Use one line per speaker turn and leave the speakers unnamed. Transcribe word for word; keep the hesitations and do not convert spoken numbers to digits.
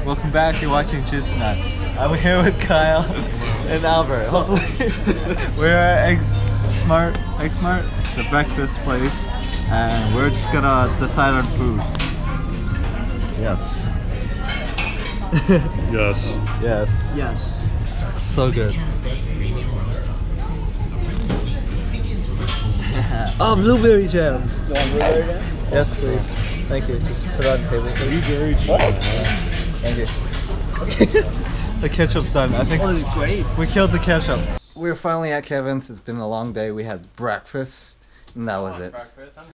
welcome back. You're watching Chitchnut. I'm here with Kyle and Albert. Hopefully, we're at Eggsmart, Eggsmart, the breakfast place, and we're just gonna decide on food. Yes.
Yes.
Yes.
Yes.
So good.
Oh, blueberry jam.
You want blueberry jam? Yes, please. Thank you. Just put it on the table, please.
Blueberry jam.
Thank you. The ketchup's done. I think
Oh, it's great.
we killed the ketchup. We're finally at Kevin's. It's been a long day. We had breakfast, and that was it.